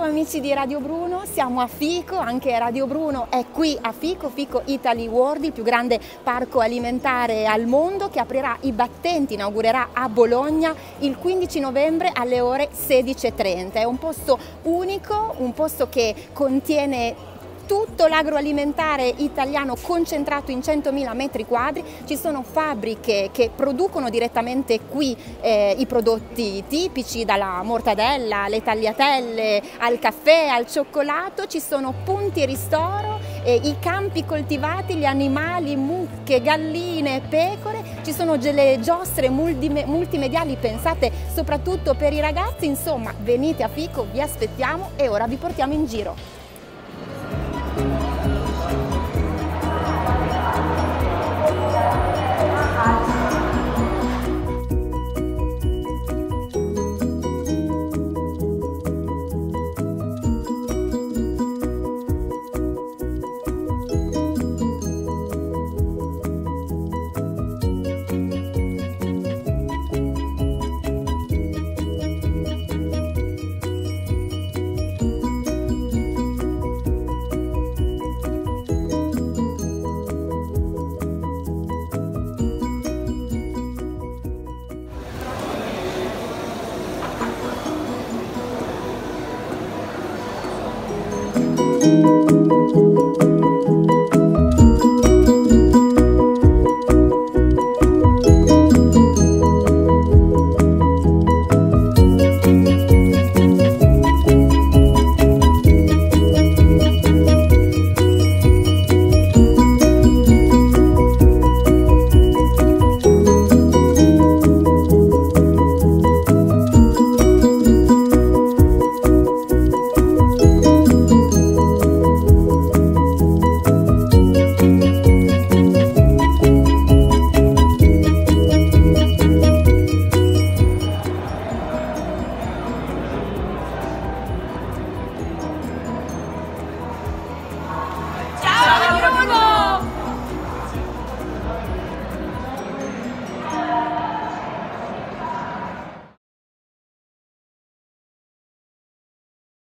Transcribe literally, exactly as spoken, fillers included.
amici di Radio Bruno, siamo a Fico, anche Radio Bruno è qui a Fico, Fico Italy World, il più grande parco alimentare al mondo che aprirà i battenti, inaugurerà a Bologna il quindici novembre alle ore sedici e trenta. È un posto unico, un posto che contiene tutto l'agroalimentare italiano concentrato in centomila metri quadri. Ci sono fabbriche che producono direttamente qui eh, i prodotti tipici, dalla mortadella alle tagliatelle al caffè al cioccolato. Ci sono punti ristoro, eh, i campi coltivati, gli animali, mucche, galline, pecore. Ci sono delle giostre multimediali pensate soprattutto per i ragazzi. Insomma, venite a Fico, vi aspettiamo e ora vi portiamo in giro.